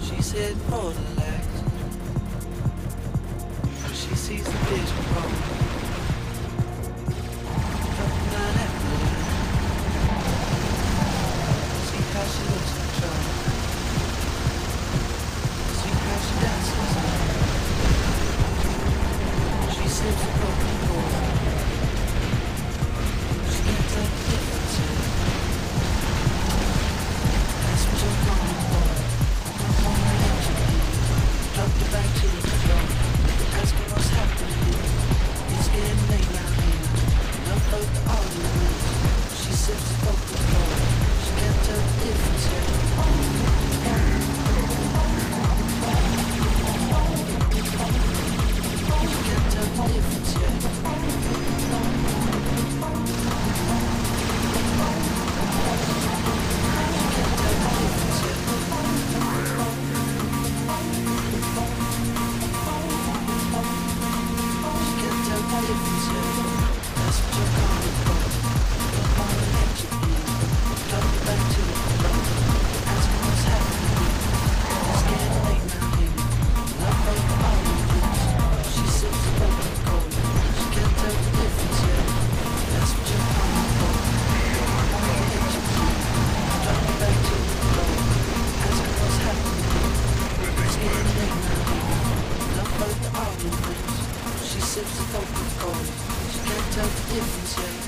She's heading for the lights. She sees the vision roll. Looking down at the light. See how she looks like trouble. See how she dances. She sips a Coca-Cola. She can't tell the difference yet. That's what you're coming for. Dropped it back to the floor. Asking what's happening. It's getting late now here. Upload the audio. She sips the Coca-Cola. She can't tell the difference yet. She can't tell the difference yet. She sips the Coca-Cola. She can't tell the difference yet.